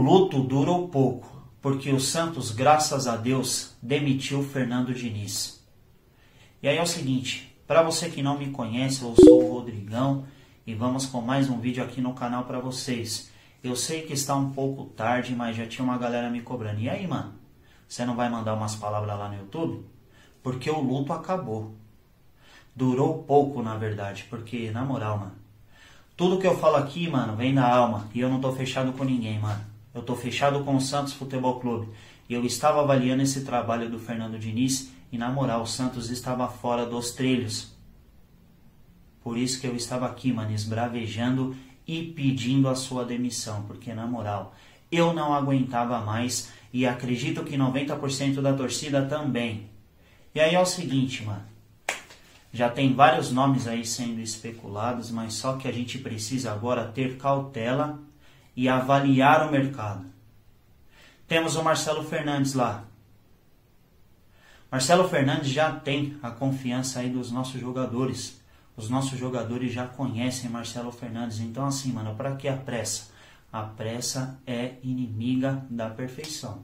luto durou pouco, porque o Santos, graças a Deus, demitiu o Fernando Diniz. E aí é o seguinte, para você que não me conhece, eu sou o Rodrigão e vamos com mais um vídeo aqui no canal para vocês. Eu sei que está um pouco tarde, mas já tinha uma galera me cobrando. E aí, mano, você não vai mandar umas palavras lá no YouTube? Porque o luto acabou. Durou pouco, na verdade, porque, na moral, mano, tudo que eu falo aqui, mano, vem da alma. E eu não tô fechado com ninguém, mano. Eu tô fechado com o Santos Futebol Clube. E eu estava avaliando esse trabalho do Fernando Diniz e, na moral, o Santos estava fora dos trilhos. Por isso que eu estava aqui, mano, esbravejando e pedindo a sua demissão. Porque, na moral, eu não aguentava mais e acredito que 90% da torcida também. E aí é o seguinte, mano. Já tem vários nomes aí sendo especulados, mas só que a gente precisa agora ter cautela e avaliar o mercado. Temos o Marcelo Fernandes lá. Marcelo Fernandes já tem a confiança aí dos nossos jogadores. Os nossos jogadores já conhecem Marcelo Fernandes. Então assim, mano, para que a pressa? A pressa é inimiga da perfeição.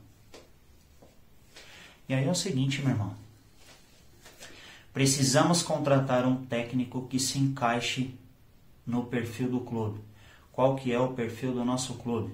E aí é o seguinte, meu irmão. Precisamos contratar um técnico que se encaixe no perfil do clube. Qual que é o perfil do nosso clube?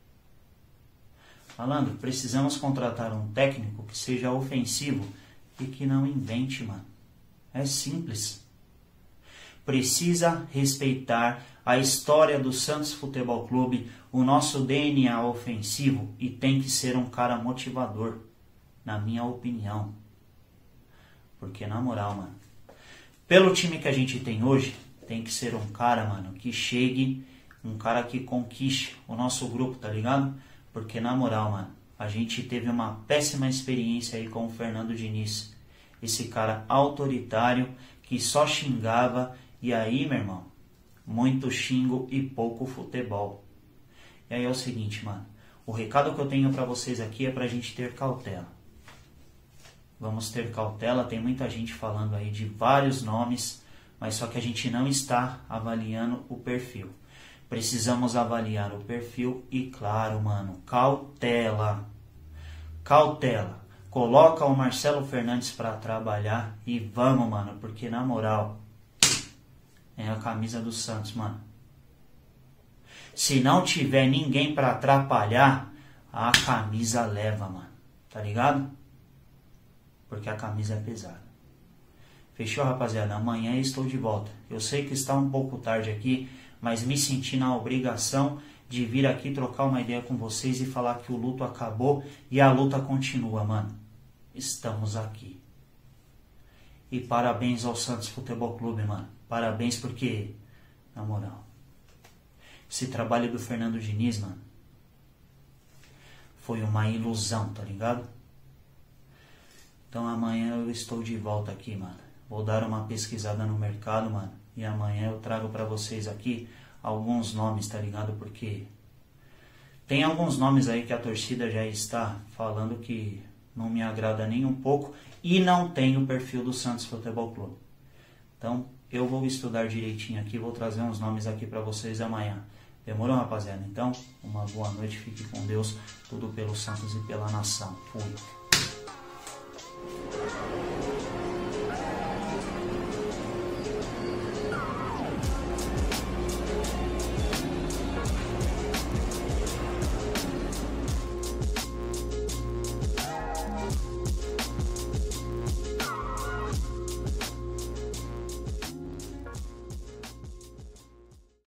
Falando, precisamos contratar um técnico que seja ofensivo e que não invente, mano. É simples. Precisa respeitar a história do Santos Futebol Clube, o nosso DNA ofensivo, e tem que ser um cara motivador, na minha opinião. Porque, na moral, mano, pelo time que a gente tem hoje, tem que ser um cara, mano, que chegue, um cara que conquiste o nosso grupo, tá ligado? Porque, na moral, mano, a gente teve uma péssima experiência aí com o Fernando Diniz. Esse cara autoritário, que só xingava, e aí, meu irmão, muito xingo e pouco futebol. E aí é o seguinte, mano, o recado que eu tenho pra vocês aqui é pra gente ter cautela. Vamos ter cautela, tem muita gente falando aí de vários nomes, mas só que a gente não está avaliando o perfil. Precisamos avaliar o perfil e, claro, mano, cautela. Cautela. Coloca o Marcelo Fernandes para trabalhar e vamos, mano, porque na moral, é a camisa do Santos, mano. Se não tiver ninguém para atrapalhar, a camisa leva, mano. Tá ligado? Porque a camisa é pesada. Fechou, rapaziada? Amanhã eu estou de volta. Eu sei que está um pouco tarde aqui, mas me senti na obrigação de vir aqui trocar uma ideia com vocês e falar que o luto acabou e a luta continua, mano. Estamos aqui. E parabéns ao Santos Futebol Clube, mano. Parabéns porque, na moral, esse trabalho do Fernando Diniz, mano, foi uma ilusão, tá ligado? Então amanhã eu estou de volta aqui, mano. Vou dar uma pesquisada no mercado, mano. E amanhã eu trago pra vocês aqui alguns nomes, tá ligado? Porque tem alguns nomes aí que a torcida já está falando que não me agrada nem um pouco. E não tem o perfil do Santos Futebol Clube. Então eu vou estudar direitinho aqui. Vou trazer uns nomes aqui pra vocês amanhã. Demorou, rapaziada? Então, uma boa noite. Fique com Deus. Tudo pelo Santos e pela nação. Fui.